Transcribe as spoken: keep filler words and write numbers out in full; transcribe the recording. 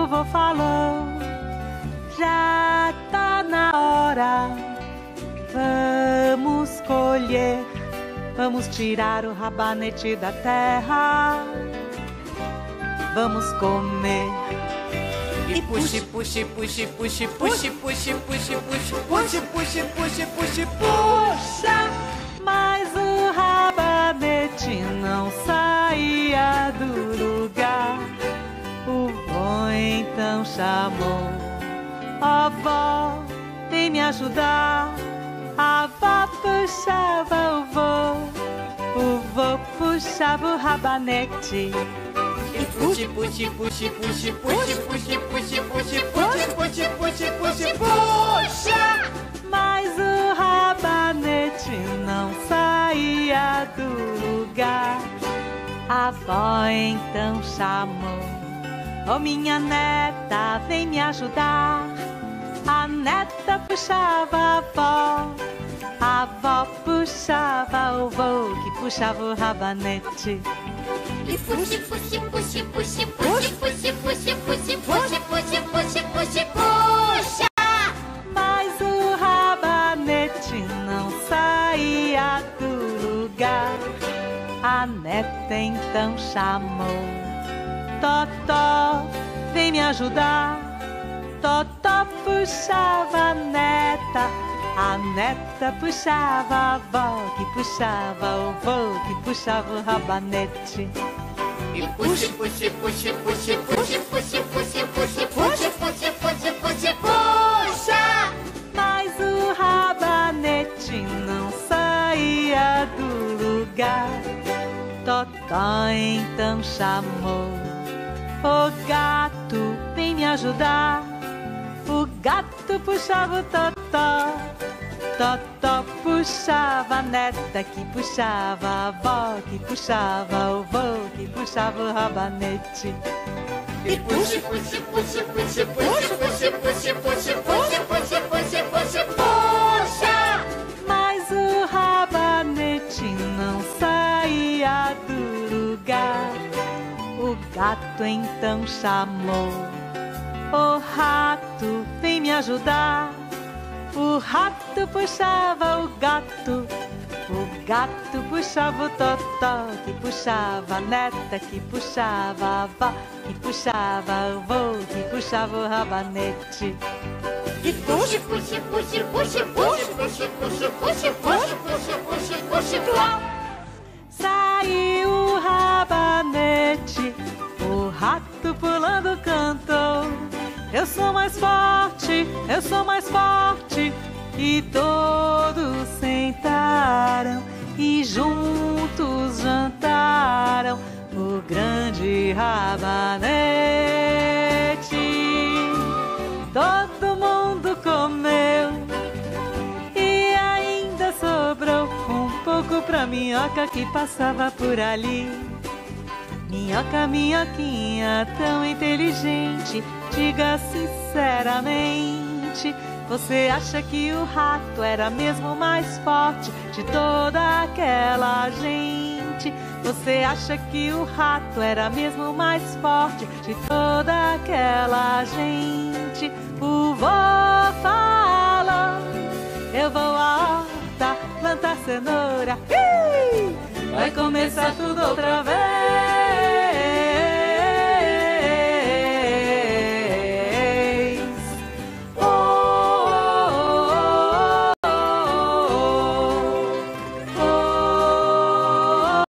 vovô falou. Já tá na hora, vamos colher, vamos tirar o rabanete da terra, vamos comer. E puxe, puxe, puxe, puxe, puxe, puxe, puxe, puxe, puxe, puxe, puxe, puxe, puxa. Mas o rabanete não saía do lugar. O vô então chamou: ó vó, vem me ajudar. A avó puxava o vô, o vô puxava o rabanete. E puxe, puxe, puxe, puxe, puxe, puxe, puxe, puxe, puxe, puxe, puxe, puxe, puxa. Mas o rabanete não saía do lugar. A avó então chamou: ô minha neta, vem me ajudar. A neta puxava a avó, a avó puxava o vô, que puxava o rabanete. E puxe, puxe, puxe, puxe, puxe, puxe, puxe, puxe, puxe, puxe, puxe, puxe, puxa. Mas o rabanete não saía do lugar. A neta então chamou: Totó, vem me ajudar. Totó puxava a neta, a neta puxava a avó, que puxava o vô, que puxava o rabanete. E puxe, puxe, puxe, puxe, puxe, puxe, puxe, puxe, puxe, puxe, puxe, puxe, puxa. Mas o rabanete não saía do lugar. Totó então chamou: ô gato, vem me ajudar. O gato puxava o Totó, Totó puxava a neta, que puxava a avó, que puxava o vô, que puxava o rabanete. E puxe, puxe, puxe, puxe, puxe, puxe, puxe, puxe, puxe, puxe, puxe, puxe, puxa. Mas o rabanete não saía do lugar. O gato então chamou: ô rato, vem me ajudar. O rato puxava o gato, o gato puxava o Totó, que puxava a neta, que puxava a avó, que puxava o vô, que puxava o rabanete. E puxe, puxe, puxe, puxe, puxe, puxe, puxe, puxe, puxe, puxe, puxe, puxe, puxe. Saiu o rabanete, o rato pulando cantou: eu sou mais forte, eu sou mais forte. E todos sentaram e juntos jantaram o grande rabanete. Todo mundo comeu e ainda sobrou um pouco pra minhoca que passava por ali. Minhoca, minhoquinha tão inteligente, diga sinceramente, você acha que o rato era mesmo mais forte de toda aquela gente? Você acha que o rato era mesmo mais forte de toda aquela gente? O vô falou: eu vou à horta plantar cenoura. Ih! Vai começar tudo outra vez.